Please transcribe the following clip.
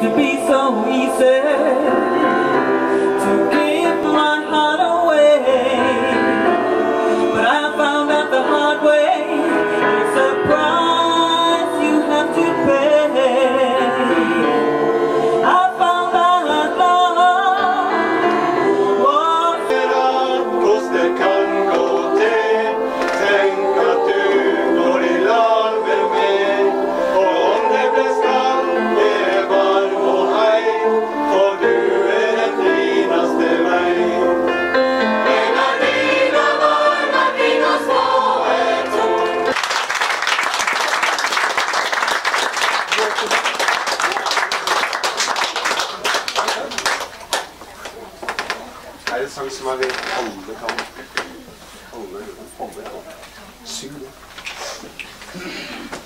to be so easy to give my heart away, but I found out the hard way. It's a price you have to pay. I found out love was hvordan det kan gå til. Tenk at du går i lag med meg, og om det ble skam, det er varm og hei, for du er den fineste vei. En av dine varme, dine små er tom. Det er en sang som jeg vet alle kan. Alle kan. Syng det.